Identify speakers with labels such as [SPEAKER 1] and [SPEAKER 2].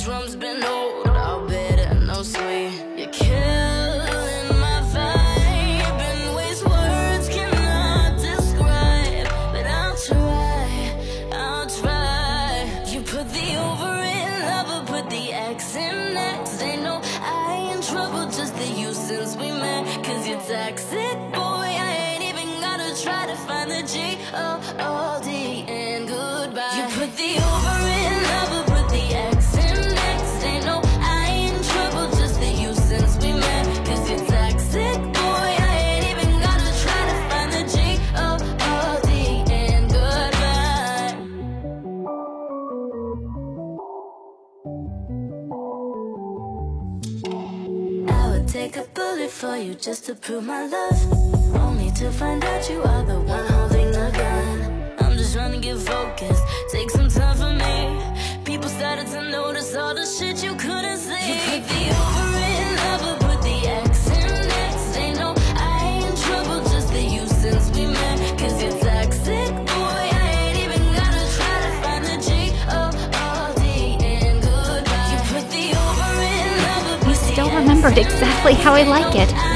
[SPEAKER 1] drums been old, all bitter, no sweet. You're killing my vibe in ways words cannot describe. But I'll try. You put the over in love, or put the X in next. Ain't no I in trouble, just the you since we met. Cause you're toxic, boy, I ain't even gotta try to find the G-O-O-D and goodbye. You put the over in love, or put the X in next. Ain't no I in trouble, just the you since we met. Cause you're toxic, boy, I ain't even gotta try to find the G-O-O-D and goodbye. I would take a bullet for you just to prove my love, only to find out you are the one holding the gun. I'm just trying to get focused, take some time for me. People started to notice all the shit you couldn't see. You put the over in love, or put the X in next. Ain't no I in trouble, just the you since we met. Cause you're toxic, boy, I ain't even gotta try to find the G-O-O-D and goodbye. You put the over in love, or put the
[SPEAKER 2] Still remembered exactly how I like it.